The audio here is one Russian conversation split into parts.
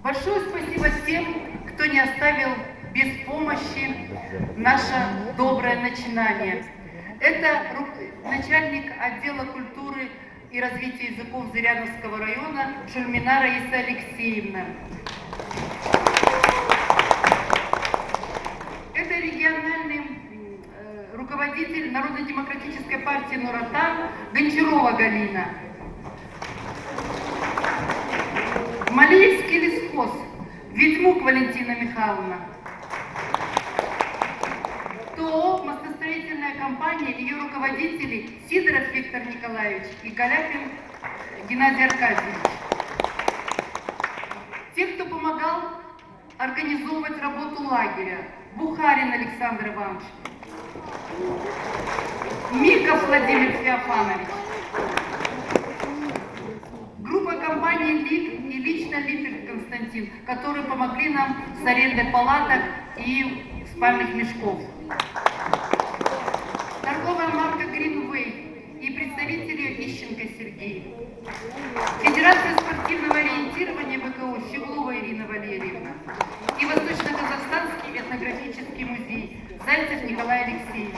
Большое спасибо тем, кто не оставил без помощи наше доброе начинание. Это начальник отдела культуры и развития языков Зыряновского района Шульмина Раиса Алексеевна. Это региональный руководитель Народно-демократической партии Нур-Отан Гончарова Галина. Малеевский лесхоз Ведьмук Валентина Михайловна. ТО «Мостостроительная компания», ее руководители Сидоров Виктор Николаевич и Каляпин Геннадий Аркадьевич. Те, кто помогал организовывать работу лагеря: Бухарин Александр Иванович, Миков Владимир Феофанович, группа компании ЛИК и лично Липин Константин, которые помогли нам с арендой палаток и спальных мешков. Торговая марка Greenway и представители Ищенко Сергей. Федерация спортивного ориентирования ВКО Щеглова Ирина Валерьевна. И Восточно-Казахстанский этнографический музей Зайцев Николай Алексеевич.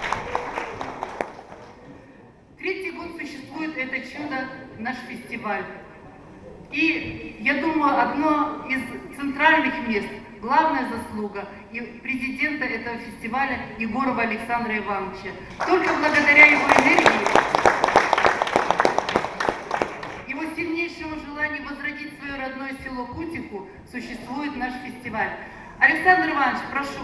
Третий год существует это чудо, наш фестиваль. И, я думаю, одно из центральных мест, главная заслуга и президента этого фестиваля Егорова Александра Ивановича. Только благодаря его энергии, его сильнейшему желанию возродить свое родное село Кутиху существует наш фестиваль. Александр Иванович, прошу.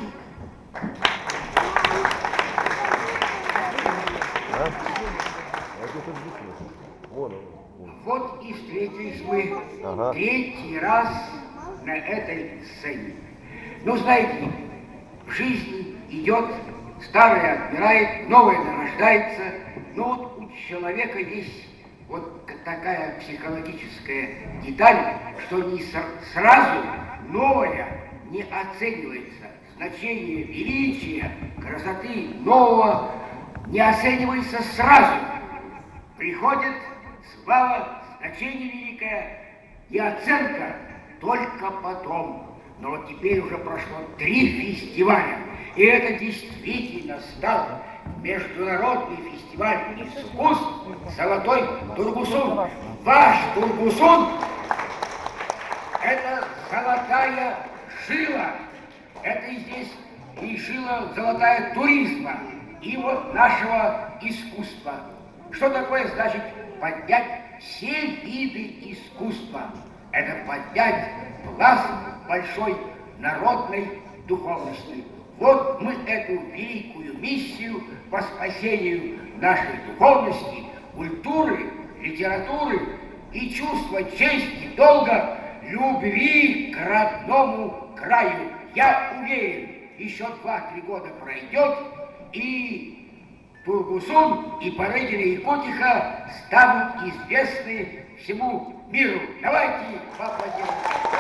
Вот и встретились мы третий раз на этой сцене. Ну, знаете, в жизни идет, старое отмирает, новое нарождается. Но вот у человека есть вот такая психологическая деталь, что не сразу новое не оценивается. Значение величия, красоты нового не оценивается сразу. Приходит слава, значение великое и оценка только потом. Но вот теперь уже прошло 3 фестиваля, и это действительно стал международный фестиваль искусств «Золотой Тургусун». Ваш Тургусун – это золотая жила, это и здесь и жила золотая туризма, и вот нашего искусства. Что такое значит поднять все виды искусства? Это поднять пласт большой народной духовности. Вот мы эту великую миссию по спасению нашей духовности, культуры, литературы и чувства чести, долга, любви к родному краю. Я уверен, еще 2-3 года пройдет, и Тургусун и Порыгина и Кутиха станут известны всему миру. Давайте поаплодируем.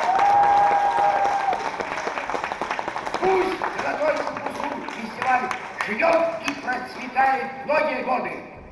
Пусть Золотой Тургусун фестиваль живет и процветает многие годы.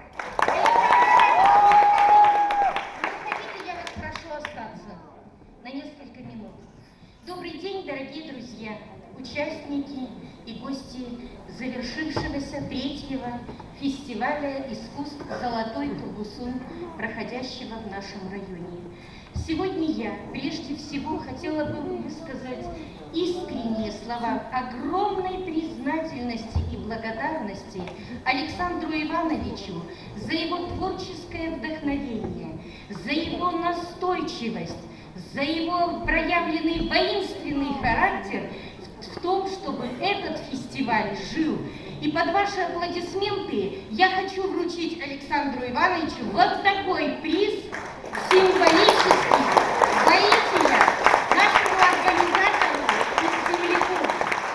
Хотите, я вас прошу остаться на несколько минут. Добрый день, дорогие друзья, участники и гости завершившегося 3-го фестиваля искусств «Золотой Тургусун», проходящего в нашем районе. Сегодня я прежде всего хотела бы высказать искренние слова огромной признательности и благодарности Александру Ивановичу за его творческое вдохновение, за его настойчивость, за его проявленный воинственный характер в том, чтобы этот фестиваль жил. И под ваши аплодисменты я хочу вручить Александру Ивановичу вот такой приз, символический, воителя, нашему организатору и земляку.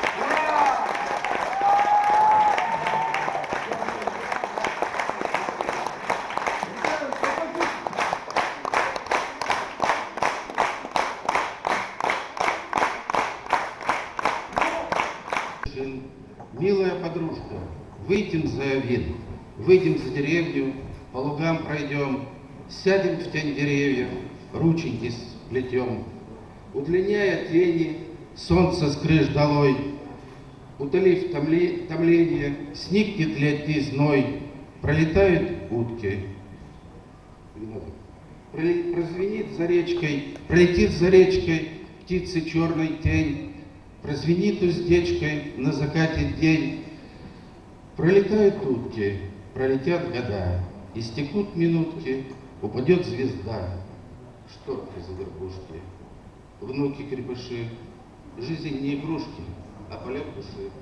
Милая подружка, выйдем за вид, выйдем за деревню, по лугам пройдем, сядем в тень деревьев, рученьки сплетем. Удлиняя тени, солнце с крыш долой, утолив томление, сникнет летний зной, пролетают утки. Прозвенит за речкой, пролетит за речкой птицы черной тень, прозвенит уздечкой на закате день. Пролетают утки, пролетят года, истекут минутки, упадет звезда. Шторки за горбушки, внуки крепыши, жизнь не игрушки, а полет души.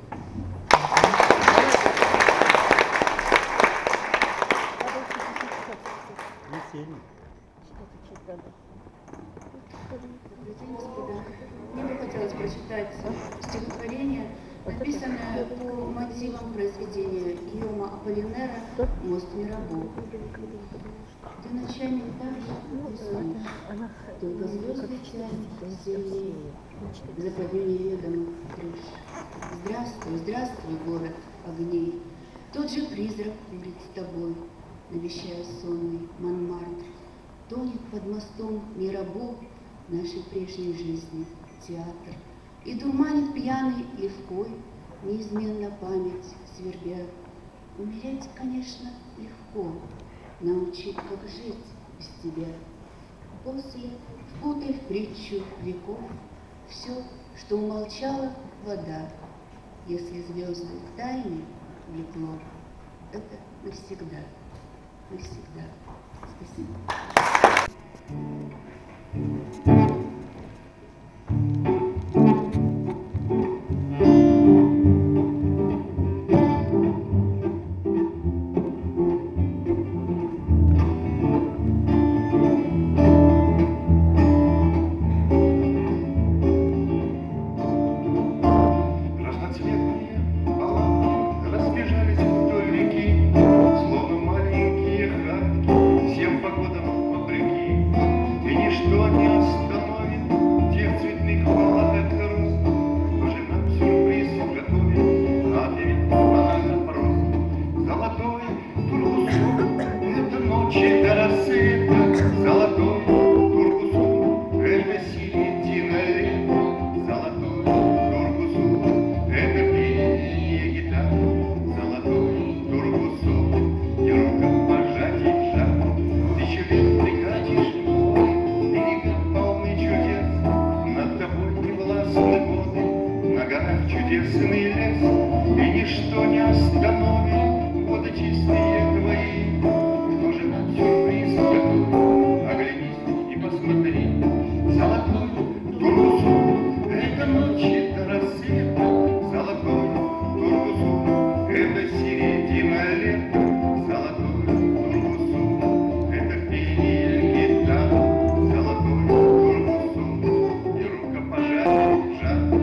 Мне бы хотелось прочитать стихотворение, написанное по мотивам произведения Гийома Аполлинера «Мост Мирабо». Ты ночами так уснешь, только звезды тянут сильнее за под неведомых крыш. Здравствуй, здравствуй, город огней, тот же призрак курит с тобой, навещая сонный Монмартр. Тонет под мостом Мирабо нашей прежней жизни театр, и дурманит пьяный легкой, неизменно память свербя. Умереть, конечно, легко, научить, как жить без тебя. После, впутай в притчу веков все, что умолчала вода. Если звезды к тайне влекло, это навсегда, навсегда. Спасибо. Чудесный лес, и ничто не остановит воды чистые твои. Кто же нам сюрприз готовит? Оглянись и посмотри. Золотой Тургусу, это ночи до рассвета. Золотой Тургусу, это середина лета. Золотой Тургусу, это пение гитар. Золотой Тургусу, и рукопожатие жар.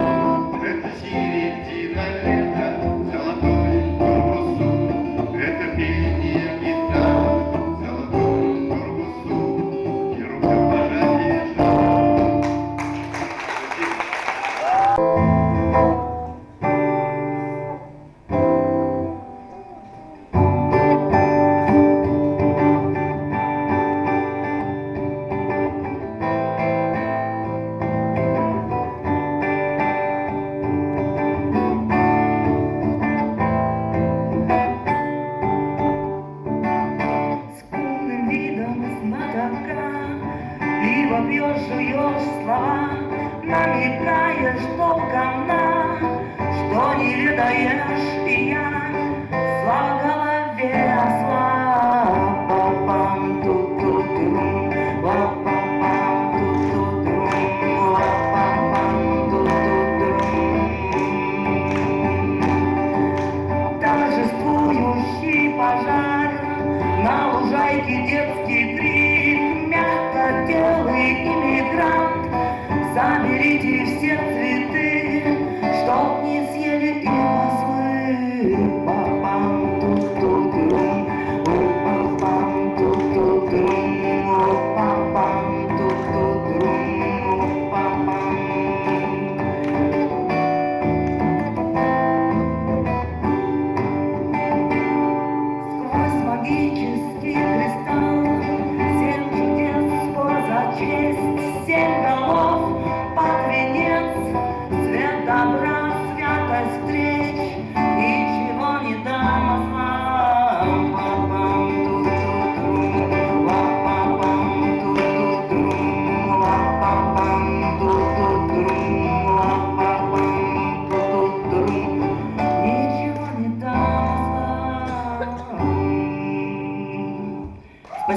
Это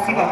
Спасибо.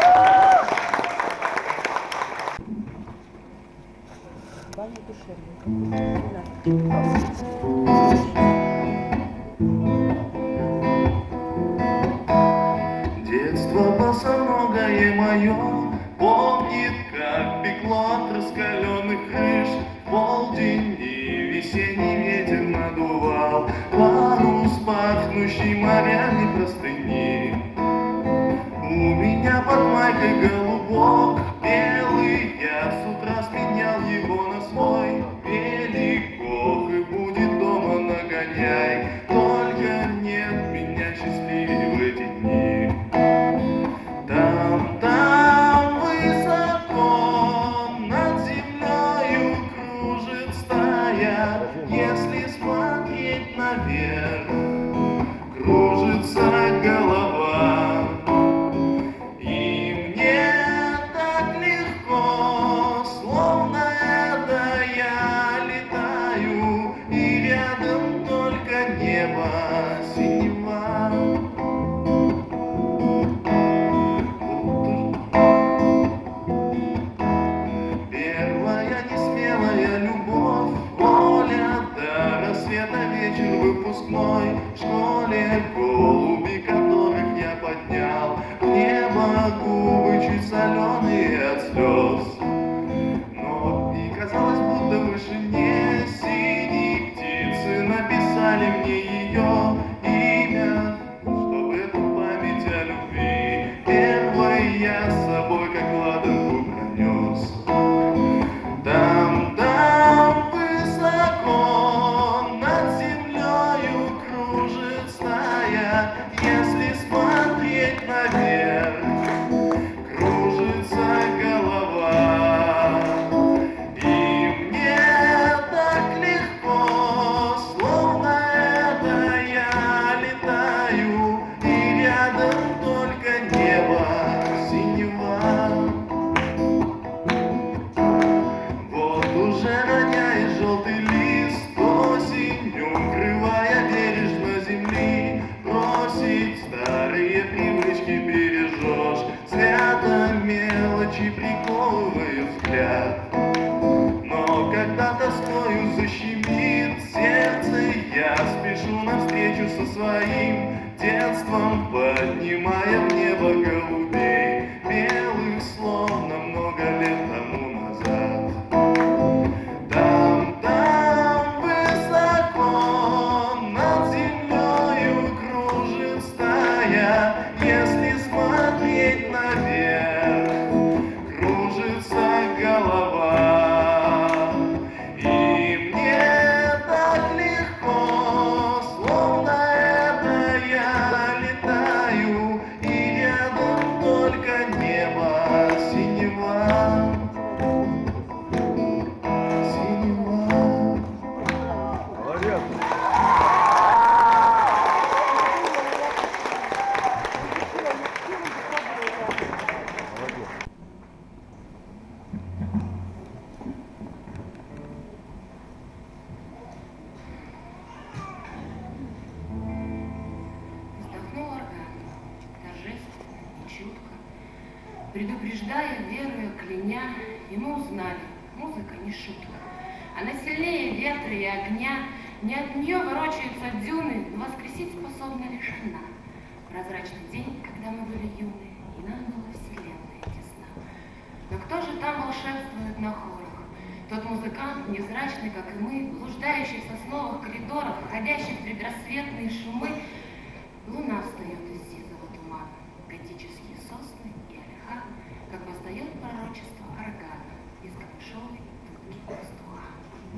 Детство босоногое мое помнит, как пекло от раскаленных крыш. В полдень и весенний ветер надувал парус, пахнущий морями простыни. У меня под майкой голубок белый, я с утра сменял его на свой велик. Ох, и будет дома нагоняй, только нет меня счастливее в эти дни. Там высоко над землею кружит стая, если смотреть наверх, кружится голова. И мне так легко, словно это я летаю, и рядом только небо синева. Первая несмелая любовь, воля до рассвета, вечер выпускной. В школе голуби, которых я поднял в небо, губы чуть соленые от слез. Но и казалось, будто в вышине синей птицы написали мне ее имя, чтобы эту память о любви первой я с собой как ладанку пронес. Там высоко над землею кружит стая, если смотреть наверх, кружится голова. И мне так легко, словно это я летаю, и рядом только небо синева. Вот уже роняет желтый лист осенью, укрывая бережно земли. Бросить старые привычки бережешь, свято мелочи приковывая взгляд. Но когда тоскою защемит сердце, я спешу навстречу со своим детством, поднимая в небо голубей, белых, словно много лет тому назад. Там высоко над землею кружит стая, если смотреть наверх, кружится голова. И мне так легко, словно это я летаю, и рядом только небо синева. Вздохнул орган, торжественно и чутко, предупреждая, веруя, кляня, и мы узнали, музыка не шутка. Она сильнее ветра и огня, не от нее ворочаются дюны, но воскресить способна лишь она. Прозрачный день, когда мы были юны, и нам была вселенная тесна. Но кто же там волшебствует на хорах? Тот музыкант, невзрачный, как и мы, блуждающий в сосновых коридорах, входящий в предрассветные шумы. Луна встает из сизого тумана, готические сосны и ольха, как восстает пророчество органа из камышовой трубки пастуха.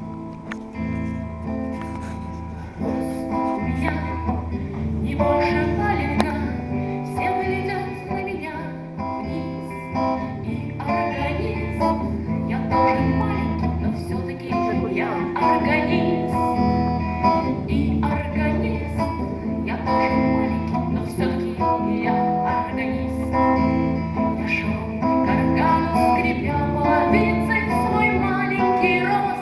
У меня не больше валенка, все глядят на меня вниз. И организм, я тоже маленький, но все-таки я организм. И организм, я тоже маленький, но все-таки я организм. Я шел к органу, скрипя половицей свой маленький рост.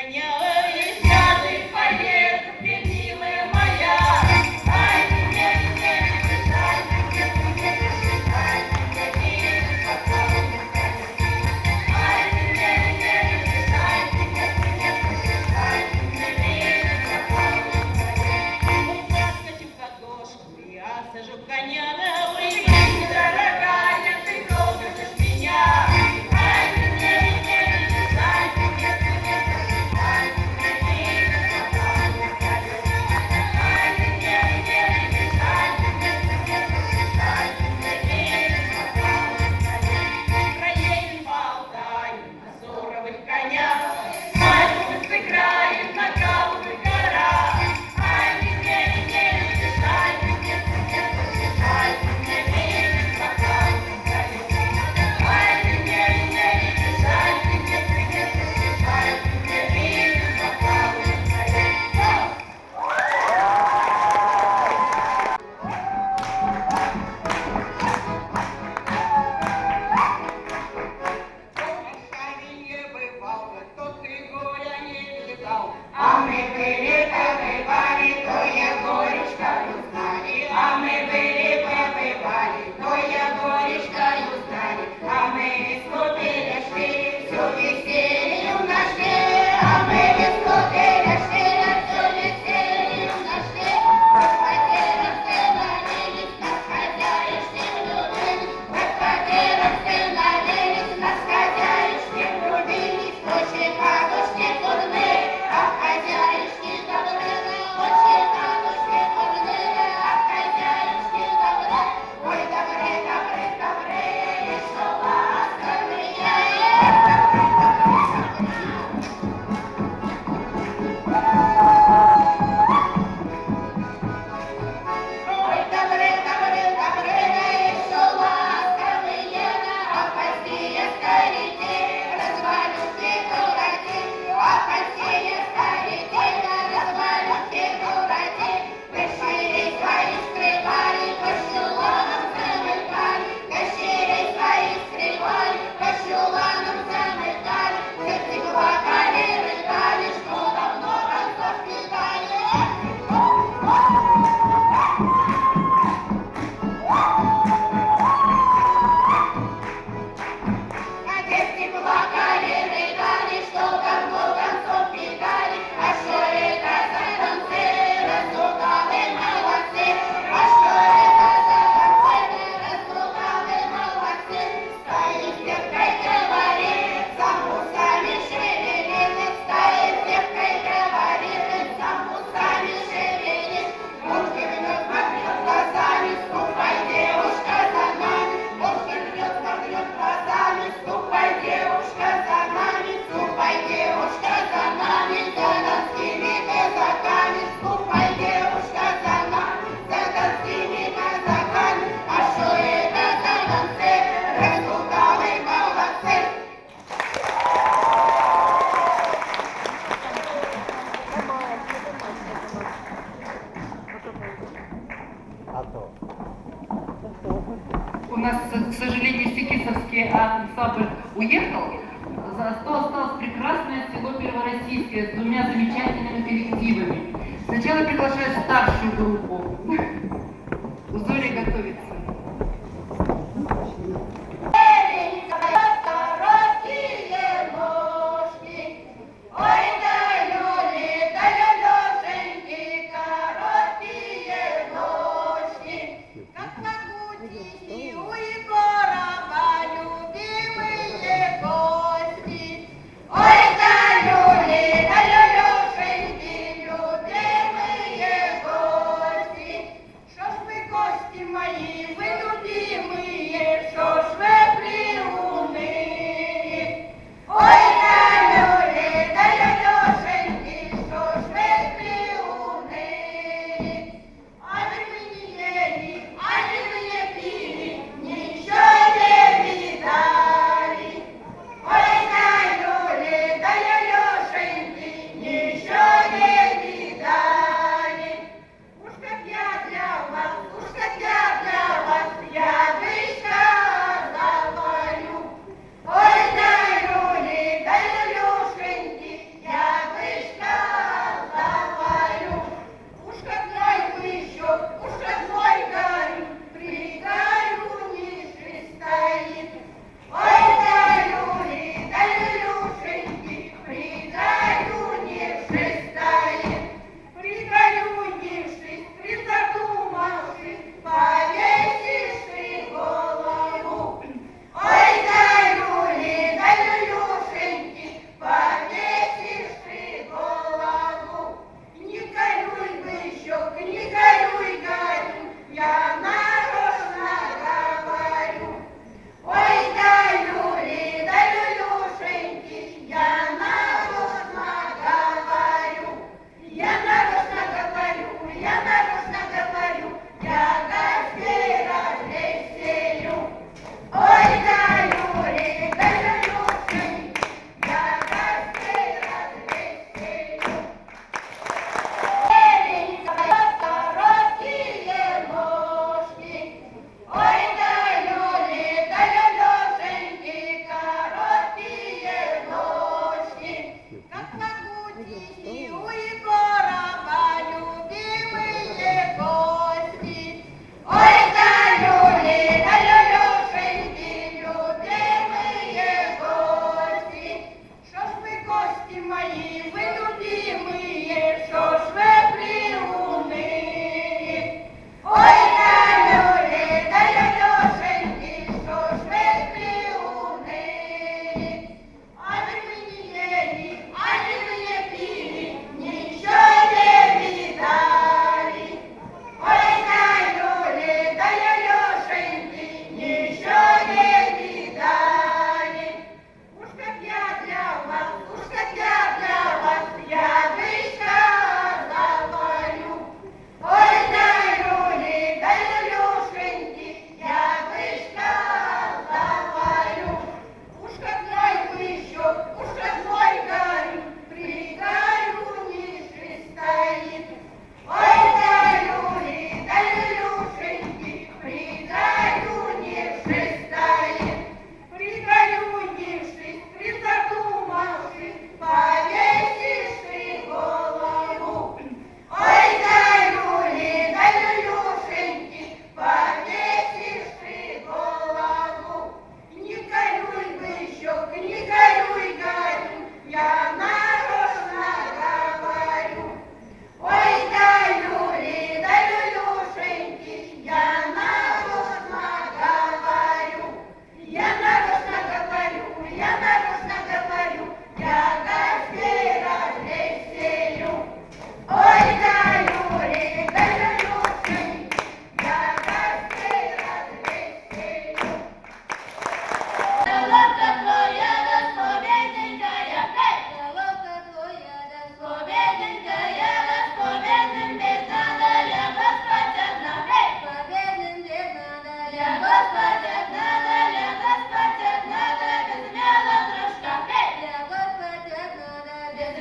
У нас, к сожалению, Секисовский ансамбль уехал, зато осталось прекрасное село Первороссийское с двумя замечательными коллективами. Сначала приглашаю старшую группу. У Зори готовится. Мои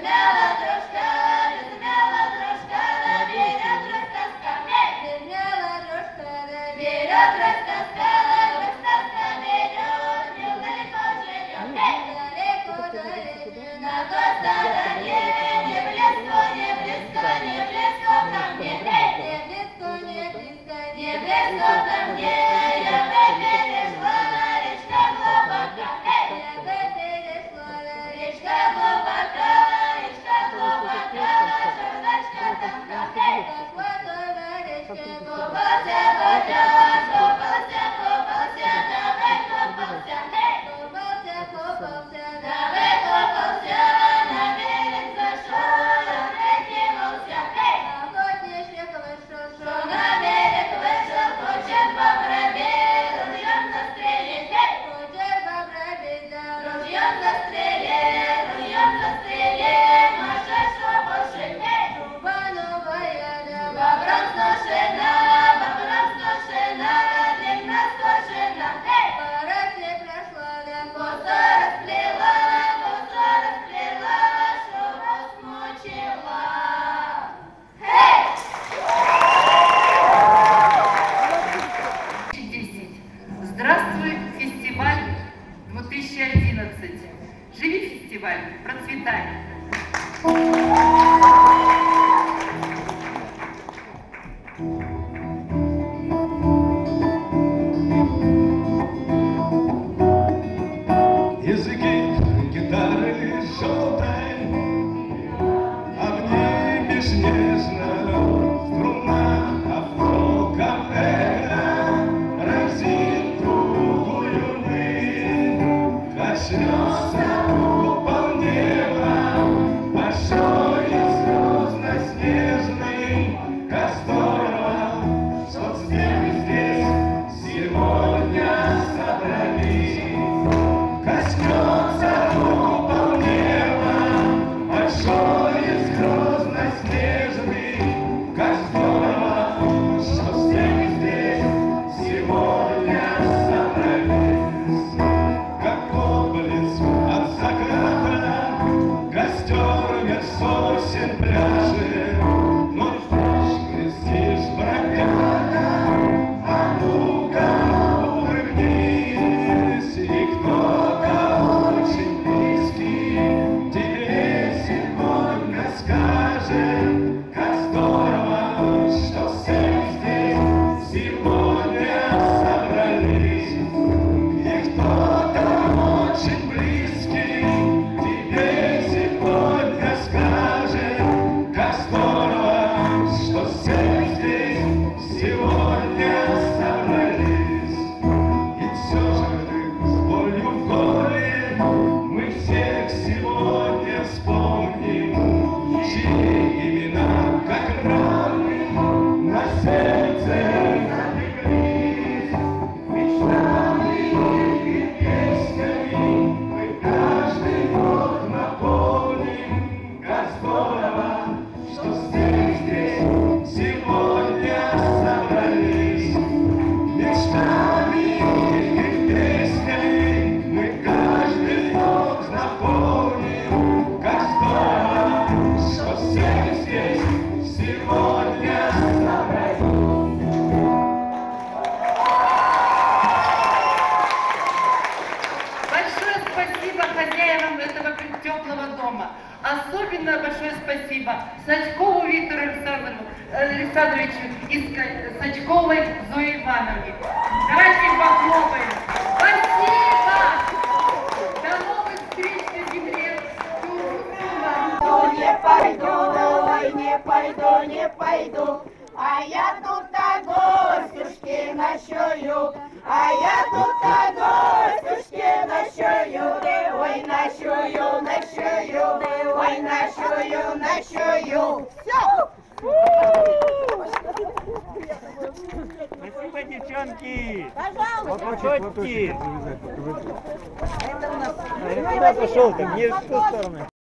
Здравствуй, фестиваль 2011. Живи, фестиваль, процветай. Языки гитары желтой, огни беснежно, струна автокам разит круглую мы, коснется купол неба, большой и звездно-снежный, как здорово, что здесь сегодня собрались. Коснется купол неба, большой и грозно-снежный, как здорово, что здесь сегодня собрались. Как отблеск от заката, костер меж сосен пляшет, но ты крестишь бродяга, а ну-ка улыбнись, и кто-то очень близкий тебе сегодня скажет, как здорово, что все здесь сегодня собрались. И кто-то очень близкий тебе сегодня скажет, как здорово, что все здесь сегодня собрались. И все же с болью в горле мы всех сегодня вспомним, чьи имена, как раны, на сердце напряглись. Мечтами и песнями мы каждый год наполним, как здорово, что здесь сегодня собрались. Мечтами и песнями мы каждый год наполним, как здорово, что все здесь сегодня собрались. Большое спасибо хозяевам этого теплого дома. Особенно большое спасибо Сачкову Виктору Александровичу и Сачковой Зое Ивановне. Давайте похлопаем. Спасибо! До новых встреч на земле. Не пойду, ой, не пойду, не пойду, а я тут гостюшки ночую, а я тут гостюшки ночую, ой, ночую, ночую, ой, ночую, ночую. Все! Спасибо, девчонки! Пожалуйста! Подходите! Куда пошел? Так не в ту сторону.